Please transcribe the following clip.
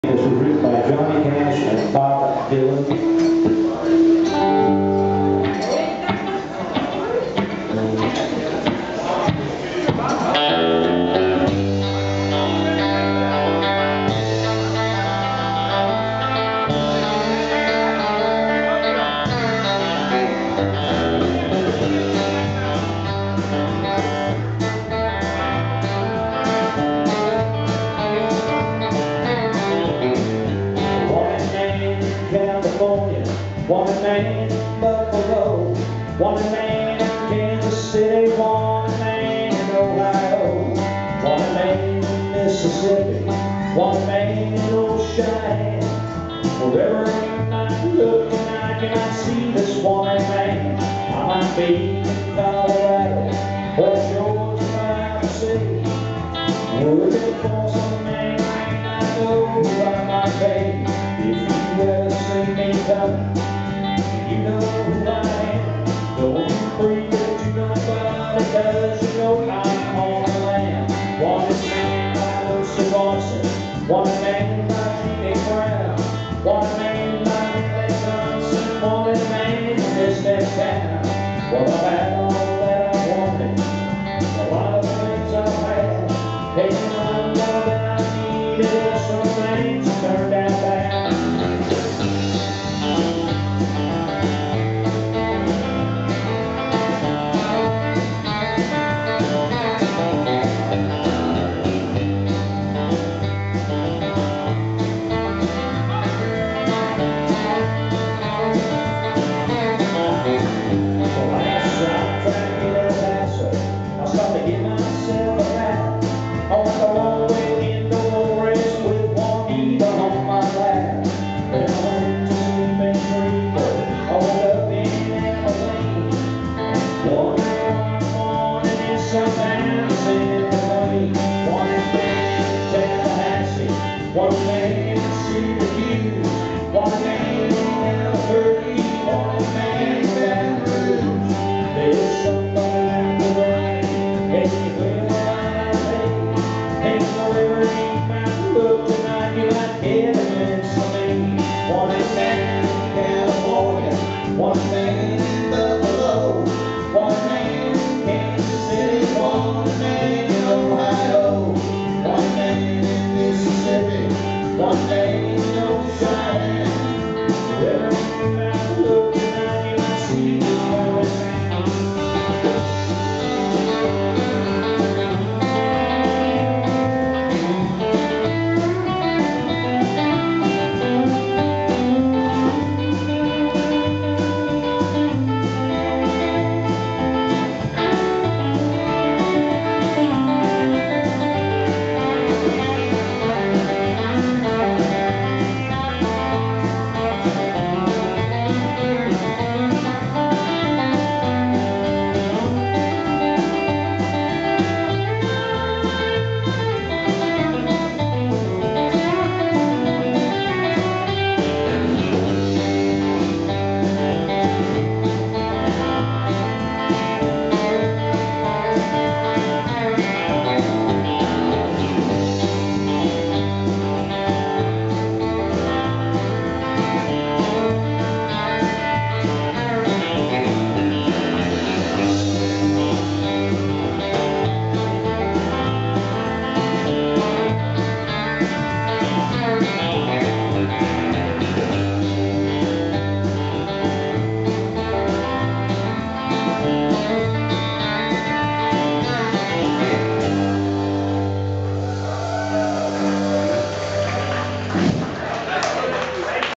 This was written by Johnny Cash and Bob Dylan. One man in Buffalo, one man in Kansas City, one man in Ohio, one man in Mississippi, one man in old Shea. Wherever you might look and I cannot see this one man. I might be in Colorado, but Georgia by the sea. Looking for some man I know I might be. If you ever see me coming, you know who I am. Don't bring it to nobody, cause you know I'm on the land. One man by Losin, one man by Shea, one man by Johnson, one man in this town. Well, I've had all that I wanted, a lot of things I've had. Hey, I know that I needed some things turned out bad. One man in Syracuse, one man in Albuquerque, one man in Baton Rouge. There's somebody out the way, anywhere I lay. Ain't nowhere you might look tonight, you might get a glimpse of me. One man in California, one man in Buffalo, one man in Kansas City, one man in Ohio, one man in Mississippi, one day